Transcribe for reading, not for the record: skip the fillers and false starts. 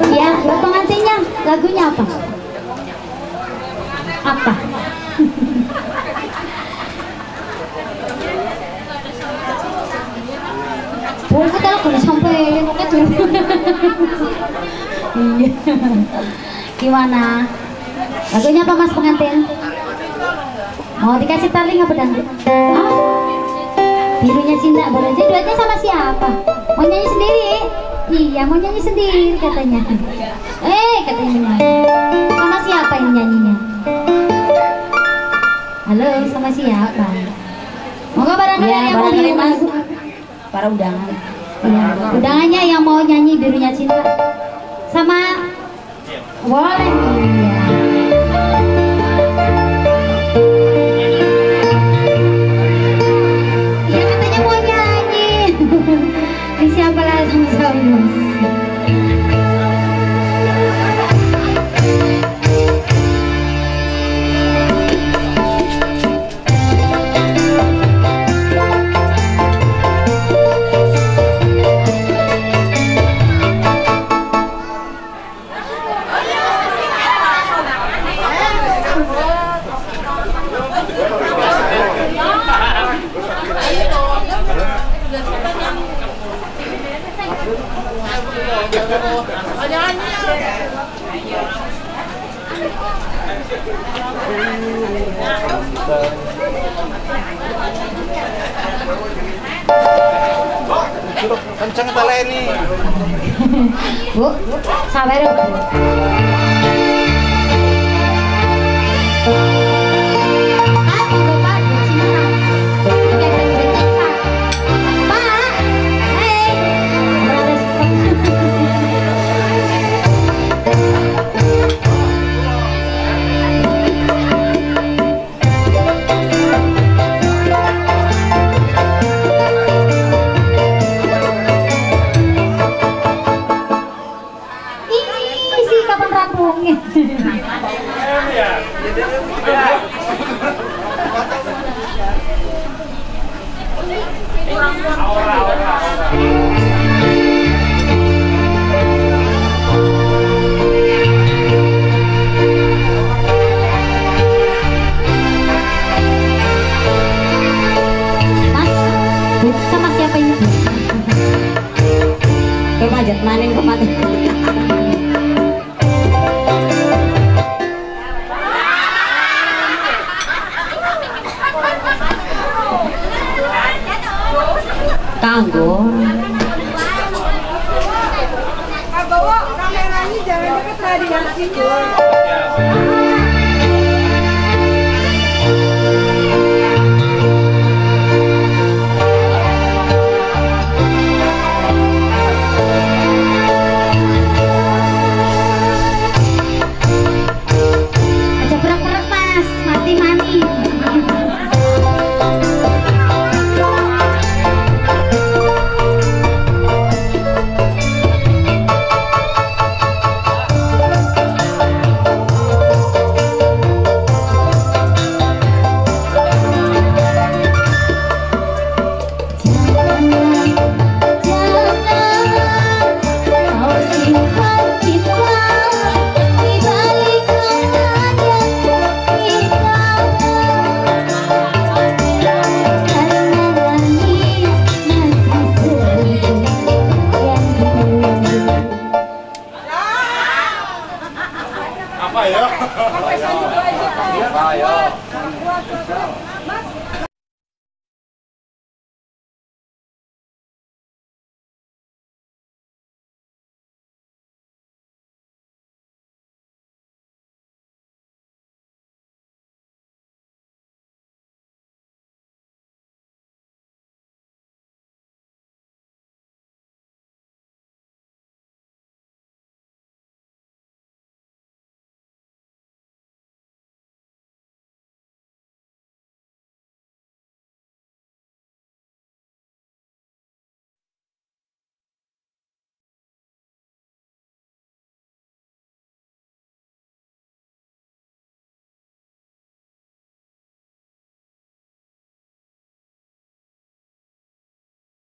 Ya, buat pengantinnya lagunya apa? Apa? Oh, kita lagu sampai pokoknya tuh. Iya. Gimana? Lagunya apa Mas pengantin? Mau dikasih tali nggak pedang? Ah, birunya cinta boleh. Jadi duetnya sama siapa? Mau nyanyi sendiri? Iya, mau nyanyi sendiri katanya. Katanya sama siapa ini nyanyinya? Halo, sama siapa? Moga barangkali Ya, yang mau barangkali minum Mas. lagu. Para undangan. Iya, undangannya yang mau nyanyi birunya cinta sama boleh. Iya. Iya katanya mau nyanyi. Ini siapa langsung sama. Kenceng tali ini. Bu, sabar ya, Bu. Kapan rampungnya? Mas, sama siapa ini? Kemajat maning kemati. Kanggo. Bawa kameranya jangan deket radiasinya. Aja berak-berak Mas, mati-mati. Apa ya? Apa ya?